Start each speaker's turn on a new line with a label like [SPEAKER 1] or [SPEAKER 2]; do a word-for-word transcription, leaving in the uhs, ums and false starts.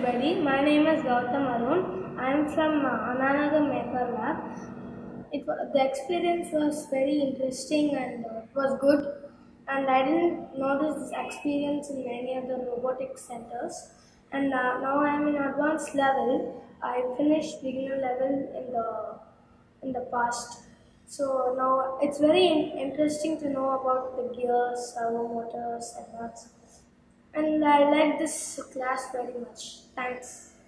[SPEAKER 1] everybody. My name is Gowtham. I am from uh, Nagar Maker Lab. It was, the experience was very interesting and uh, it was good. And I didn't notice this experience in many other robotics centers. And uh, now I am in advanced level. I finished beginner level in the in the past. So now it's very in interesting to know about the gears, servo motors, and nuts. And I like this class very much. Thanks.